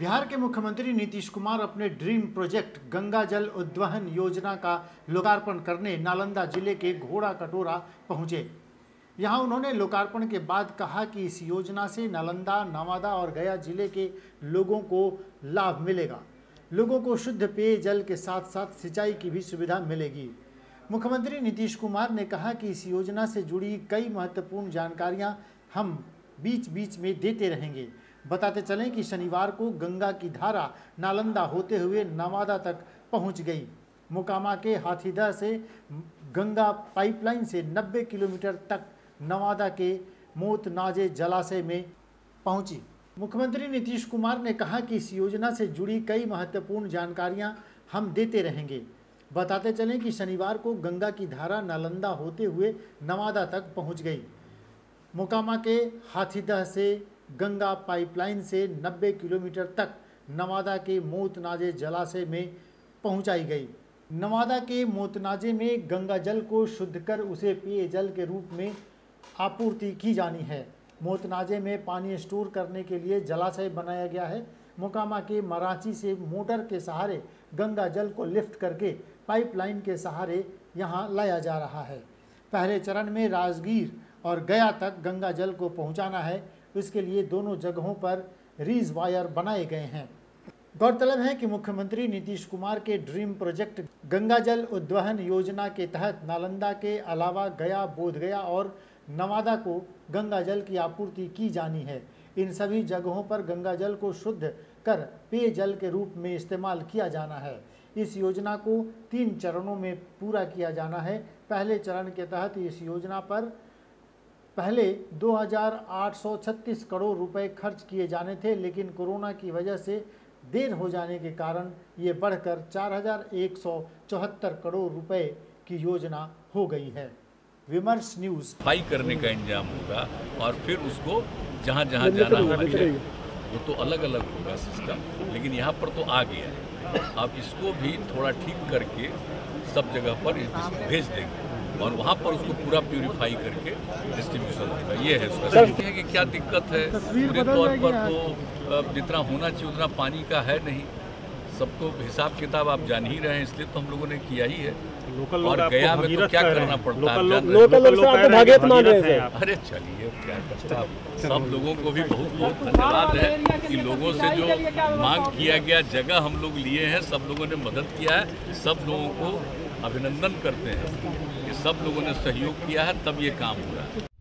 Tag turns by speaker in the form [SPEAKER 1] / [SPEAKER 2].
[SPEAKER 1] बिहार के मुख्यमंत्री नीतीश कुमार अपने ड्रीम प्रोजेक्ट गंगा जल उद्वहन योजना का लोकार्पण करने नालंदा जिले के घोड़ा कटोरा पहुंचे। यहां उन्होंने लोकार्पण के बाद कहा कि इस योजना से नालंदा, नवादा और गया जिले के लोगों को लाभ मिलेगा। लोगों को शुद्ध पेयजल के साथ साथ सिंचाई की भी सुविधा मिलेगी। मुख्यमंत्री नीतीश कुमार ने कहा कि इस योजना से जुड़ी कई महत्वपूर्ण जानकारियां हम बीच बीच में देते रहेंगे। बताते चलें कि शनिवार को गंगा की धारा नालंदा होते हुए नवादा तक पहुंच गई। मोकामा के हाथीदह से गंगा पाइपलाइन से 90 किलोमीटर तक नवादा के मोतनाजे जलाशय में पहुंची। मुख्यमंत्री नीतीश कुमार ने कहा कि इस योजना से जुड़ी कई महत्वपूर्ण जानकारियां हम देते रहेंगे। बताते चलें कि शनिवार को गंगा की धारा नालंदा होते हुए नवादा तक पहुंच गई। मोकामा के हाथीदह से गंगा पाइपलाइन से 90 किलोमीटर तक नवादा के मोतनाजे जलाशय में पहुंचाई गई। नवादा के मोतनाजे में गंगा जल को शुद्ध कर उसे पेयजल के रूप में आपूर्ति की जानी है। मोतनाजे में पानी स्टोर करने के लिए जलाशय बनाया गया है। मोकामा के मराची से मोटर के सहारे गंगा जल को लिफ्ट करके पाइपलाइन के सहारे यहां लाया जा रहा है। पहले चरण में राजगीर और गया तक गंगा जल को पहुंचाना है। इसके लिए दोनों जगहों पर रीज वायर बनाए गए हैं। गौरतलब है कि मुख्यमंत्री नीतीश कुमार के ड्रीम प्रोजेक्ट गंगा जल उद्वहन योजना के तहत नालंदा के अलावा गया, बोधगया और नवादा को गंगा जल की आपूर्ति की जानी है। इन सभी जगहों पर गंगा जल को शुद्ध कर पेयजल के रूप में इस्तेमाल किया जाना है। इस योजना को 3 चरणों में पूरा किया जाना है। पहले चरण के तहत इस योजना पर पहले 2836 करोड़ रुपए खर्च किए जाने थे, लेकिन कोरोना की वजह से देर हो जाने के कारण ये बढ़कर 4174 करोड़ रुपए की योजना हो गई है। विमर्श न्यूज़।
[SPEAKER 2] सफाई करने का इंतजाम होगा और फिर उसको जहाँ जहाँ जाना होगा वो तो अलग अलग होगा सिस्टम, लेकिन यहाँ पर तो आ गया है। अब इसको भी थोड़ा ठीक करके सब जगह पर भेज देंगे और वहाँ पर उसको पूरा प्यूरिफाई करके डिस्ट्रीब्यूशन होगा। ये है उसका है कि क्या दिक्कत है। पूरे तौर पर तो जितना होना चाहिए उतना पानी का है नहीं। सब तो हिसाब किताब आप जान ही रहे हैं, इसलिए तो हम लोगों ने किया ही है। और गया में तो क्या करना पड़ता है, अरे चलिए क्या करता है। सब लोगों को भी बहुत बहुत धन्यवाद है कि लोगों से जो मांग किया गया जगह हम लोग लिए हैं, सब लोगों ने मदद किया है। सब लोगों को अभिनंदन करते हैं कि सब लोगों ने सहयोग किया है, तब ये काम हो रहा है।